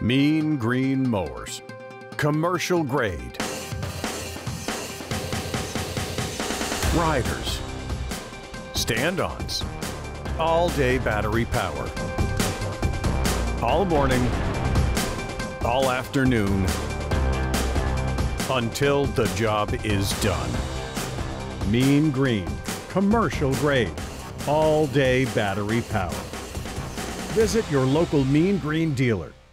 Mean Green Mowers. Commercial grade. Riders. Stand-ons. All-day battery power. All morning. All afternoon. Until the job is done. Mean Green. Commercial grade. All-day battery power. Visit your local Mean Green dealer.